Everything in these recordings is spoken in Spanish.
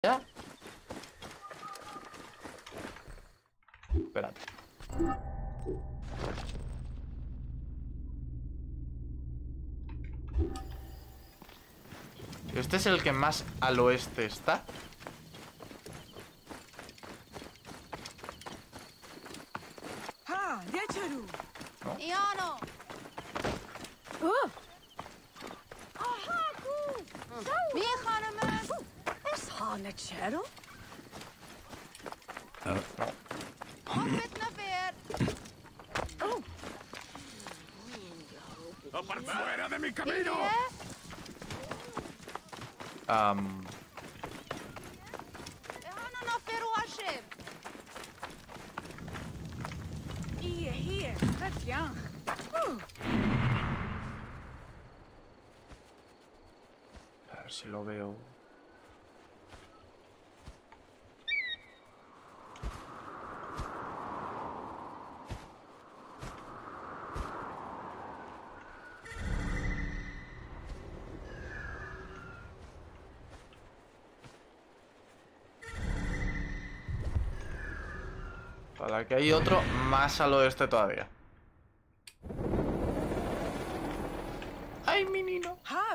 ¿Ya? Espérate. Este es el que más al oeste está. ¿No? ¡Fuera de mi camino! A ver si lo veo. Para que hay otro más al oeste todavía. ¡Ay, mi nino!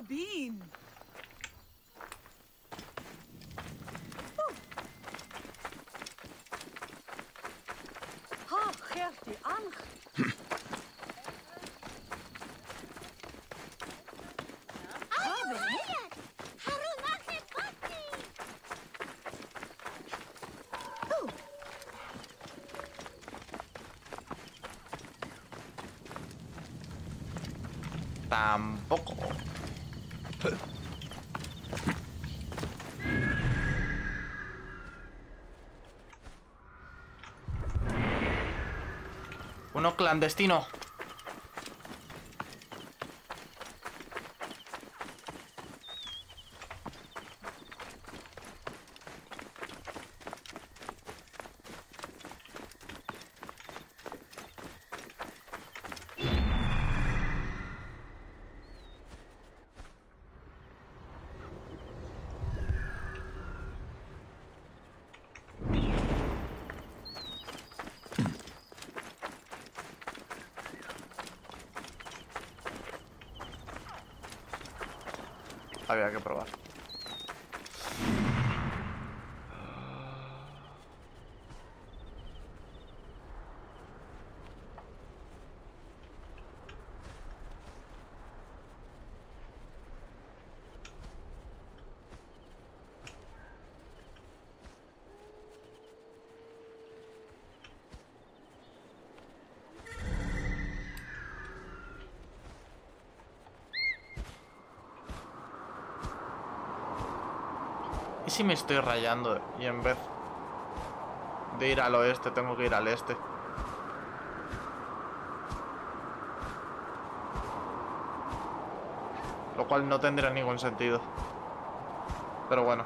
Tampoco. Uno clandestino. Había que probar. ¿Y si me estoy rayando y en vez de ir al oeste tengo que ir al este? Lo cual no tendría ningún sentido. Pero bueno.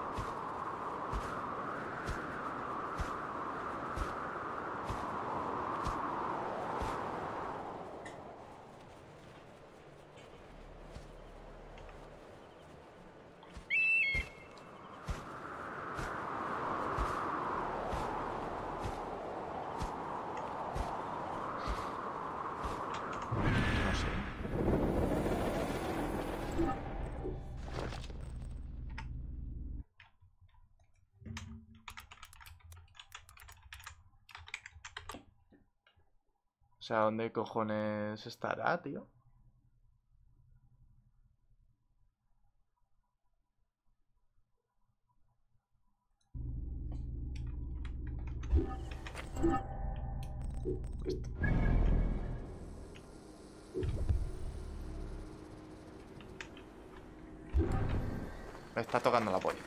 No sé. O sea, ¿dónde cojones estará, tío? Me está tocando la polla.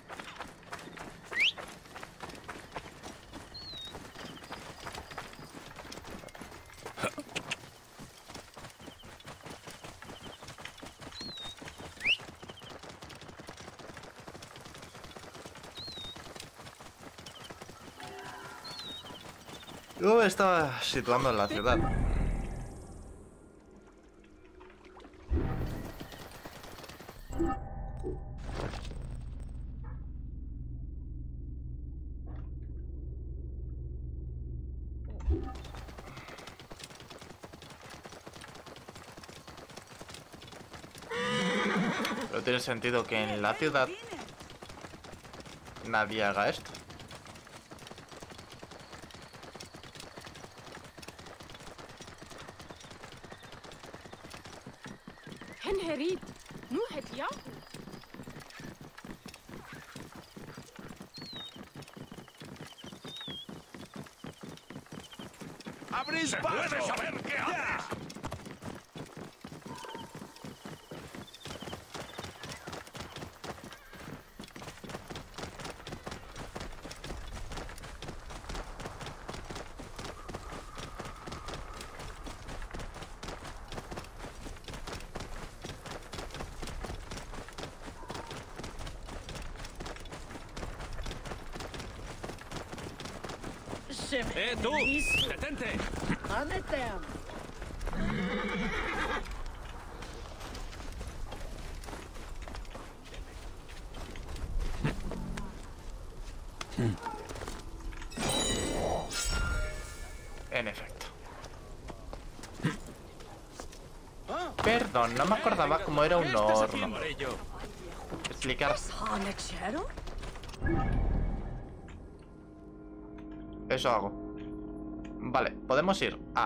Yo me estaba situando en la ciudad. Pero tiene sentido que en la ciudad nadie haga esto. ¡Abrís paso! ¡Puedes saber qué haces! ¡Tú! ¡Detente! En efecto. Perdón, no me acordaba cómo era un horno. Explicar. Eso hago. Vale, podemos ir a...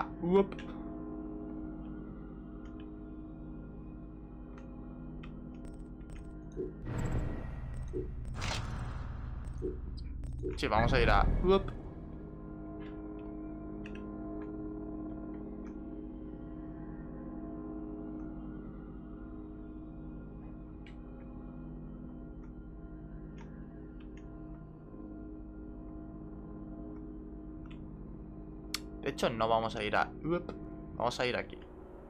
Sí, vamos a ir a... De hecho, no vamos a ir a... Vamos a ir aquí.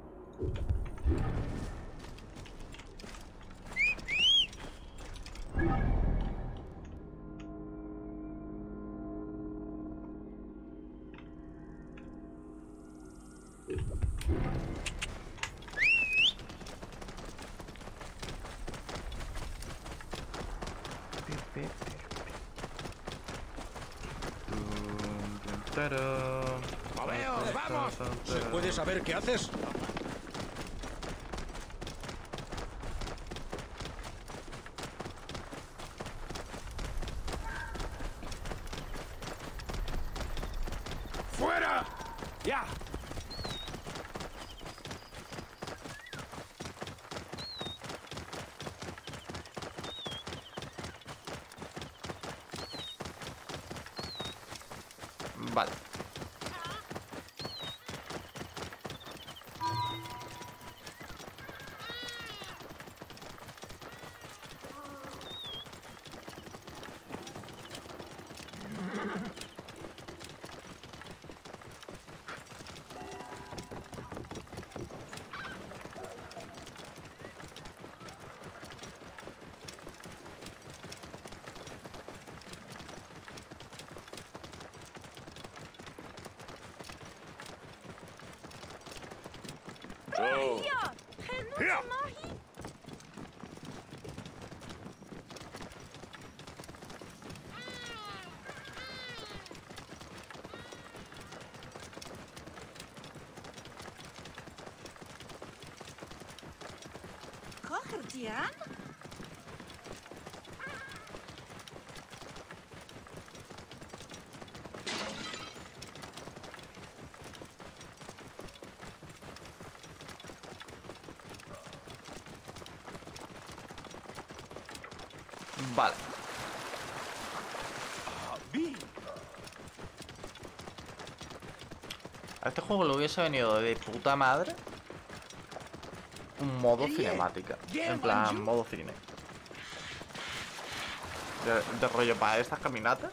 ¡Vamos! ¿Se puede saber qué haces? ¡Fuera! ¡Ya! Vale. ¡Ya! Vale. A este juego le hubiese venido de puta madre un modo cinemática. En plan, modo cine. De rollo para estas caminatas.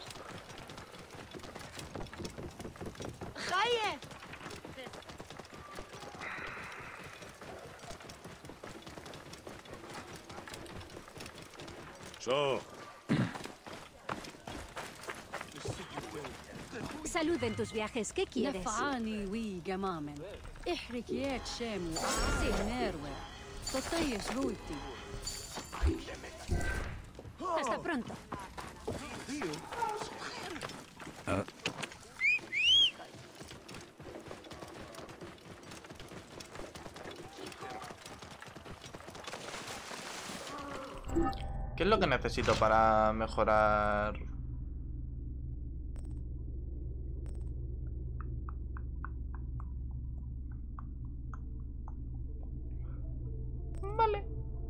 Salud en tus viajes, ¿qué quieres? نفعاني وي جماما احركيات شامي ناروي تطيش رويتي Hasta pronto. es lo que necesito para mejorar? Vale.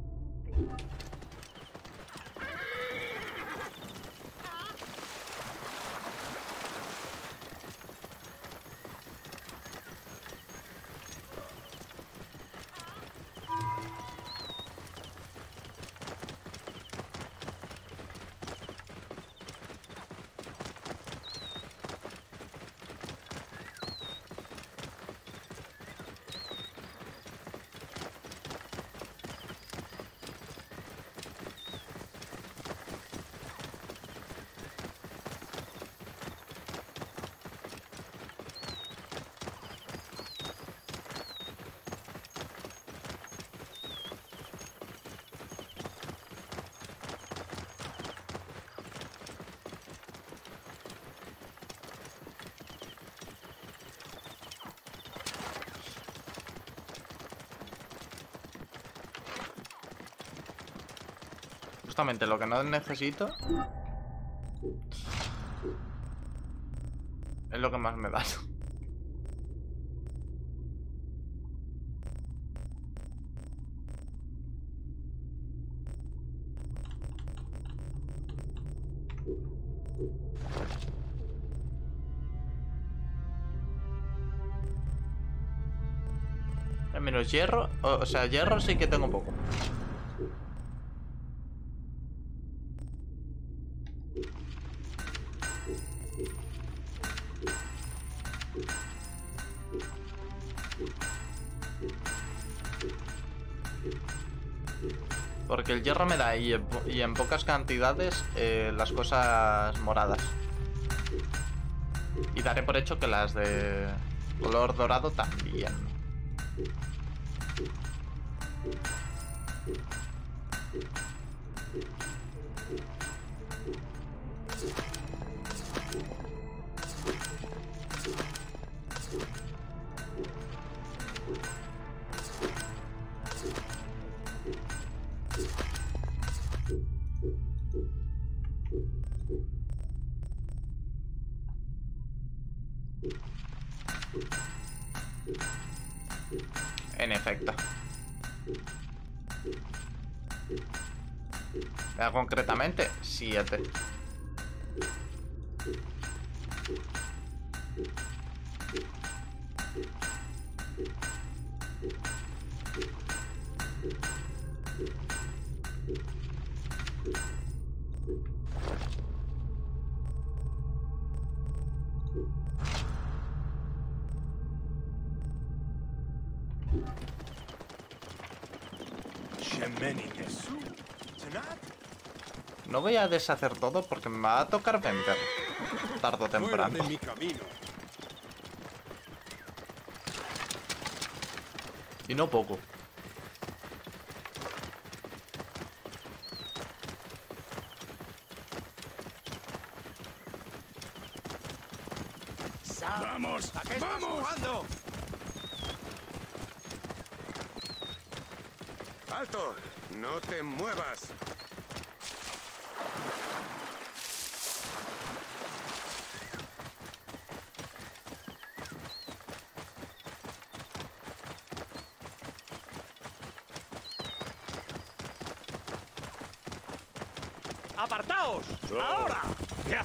Justamente lo que no necesito es lo que más me da. Menos hierro, o sea, hierro sí que tengo poco. Porque el hierro me da y en pocas cantidades las cosas moradas. Y daré por hecho que las de color dorado también. En efecto. Concretamente, 7. No voy a deshacer todo porque me va a tocar vender tarde o temprano. Fuera de mi camino. Y no poco. ¡Vamos! ¿A qué estás jugando? ¡Alto! ¡No te muevas! ¡Apartaos! ¡Ahora! Ya.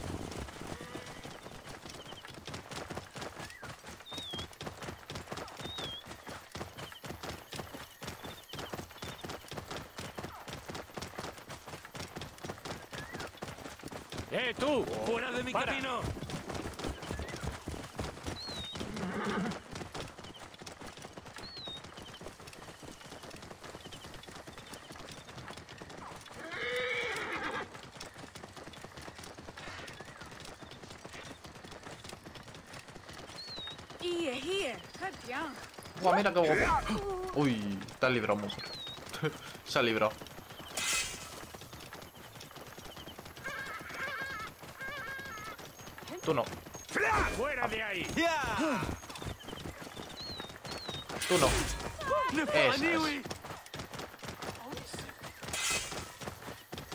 ¡Tú! ¡Fuera de mi camino! Buah, mira qué guapo. Uy, te has librado, mujer. Se ha librado. Tú no. ¡Fuera de ahí! Tú no. Esa es.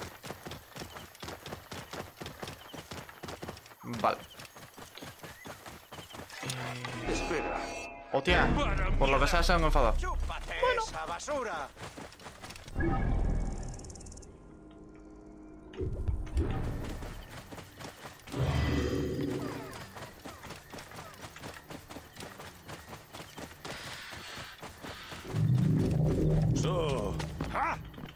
Vale. Espera. Hostia, por lo que sea se han enfadado. ¡Chúpate esa basura! So. ¡Ah!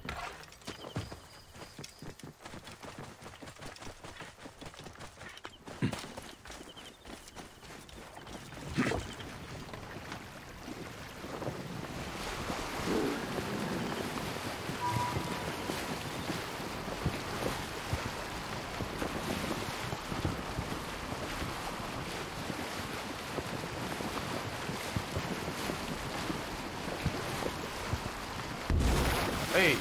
¡Ey!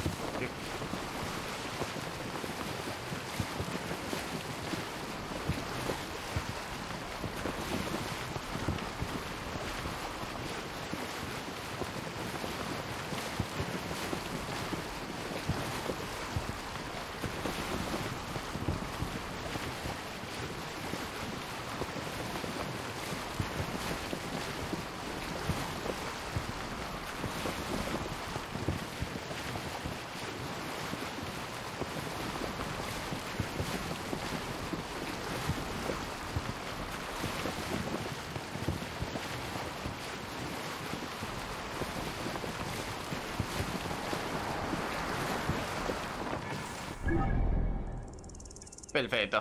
Perfecto.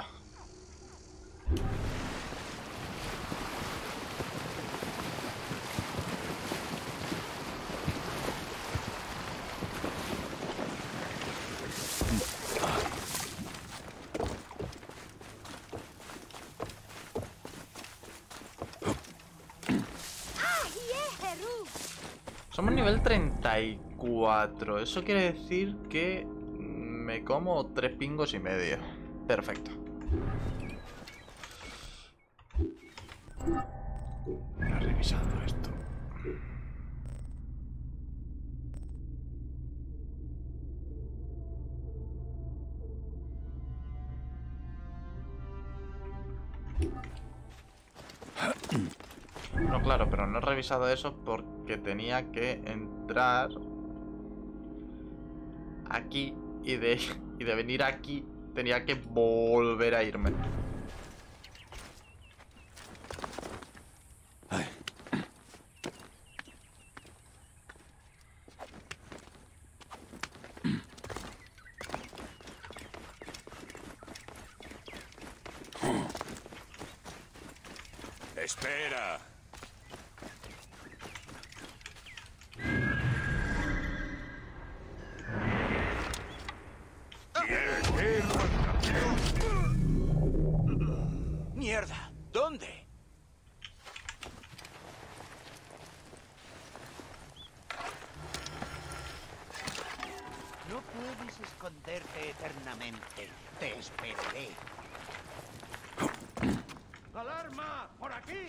Somos nivel 34. Eso quiere decir que me como 3 pingos y medio. Perfecto. No he revisado esto. No, claro, pero no he revisado eso porque tenía que entrar aquí y de venir aquí tenía que volver a irme. Espera. ¡Mierda! ¿Dónde? No puedes esconderte eternamente. Te esperaré. ¡Alarma! ¡Por aquí!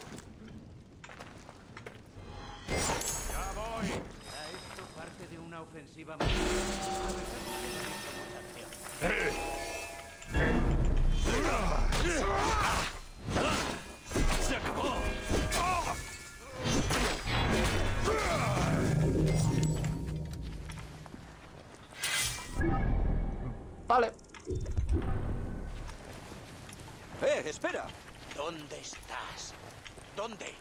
¡Ya voy! ¿Era esto parte de una ofensiva? ¡Se acabó! Vale. Espera. ¿Dónde estás? ¿Dónde?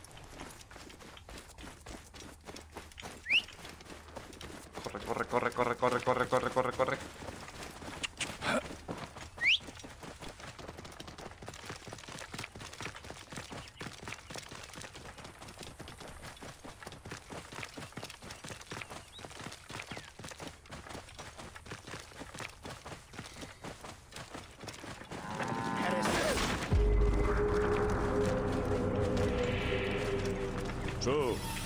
Corre, corre, corre, corre, corre, corre, corre, corre, corre. So.